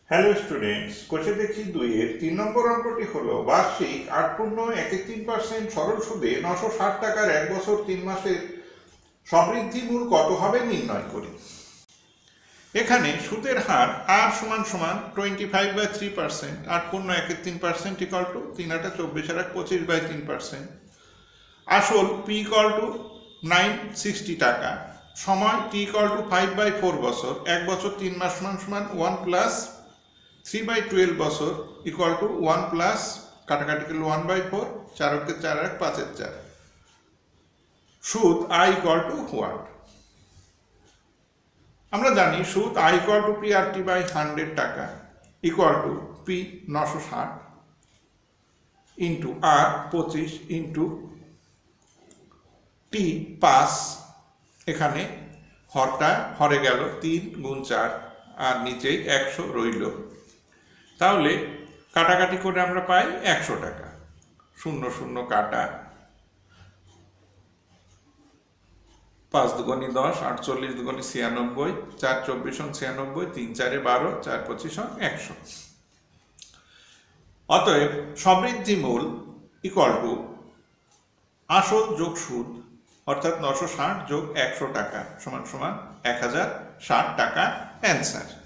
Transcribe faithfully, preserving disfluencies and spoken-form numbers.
Hello students, কোষে দেখি দুইয়ের তিন নম্বর অঙ্কটি হলো বার্ষিক আট পূর্ণ এক তিন পার্সেন্ট সরল সুদে নশো ষাট টাকার এক বছর তিন মাসের সমৃদ্ধি মূল কত হবে নির্ণয় করি। এখানে সুদের হার আর সমান সমান twenty five by three percent, আট পূর্ণ এক তিন পার্সেন্ট ইকাল টু তিন আটা চব্বিশ আর এক পঁচিশ বাই তিন পার্সেন্ট। আসল P equal to nine sixty টাকা, সময় T equal to five by four বছর, এক বছর তিন মাস সমান সমান one plus three by twelve বছর ইকুয়াল টু ওয়ান প্লাস কাটাকাটি করলে ওয়ান বাই ফোর, চার অক্ষের চার এক পাঁচের চার। সুদ আই ইকুয়াল টু ওয়ান। আমরা জানি সুদ I equal to P R T by hundred টাকা ইকুয়াল টু পি নশো ষাট ইন্টু আর পঁচিশ ইন্টু টি পাঁচ, এখানে হরটা হরে গেল তিন গুণ চার আর নিচেই একশো রইল। তাহলে কাটাকাটি করে আমরা পাই একশো টাকা, শূন্য শূন্য কাটা, পাঁচ দুগুণী দশ, আটচল্লিশ দুগুণী ছিয়ানব্বই, চার চব্বিশ ছিয়ানব্বই, তিন চারে বারো, চার পঁচিশ একশো। অতএব সমৃদ্ধি মূল ইকুয়াল টু আসল যোগ সুদ অর্থাৎ নশো ষাট যোগ একশো টাকা সমান সমান এক হাজার ষাট টাকা। অ্যান্সার।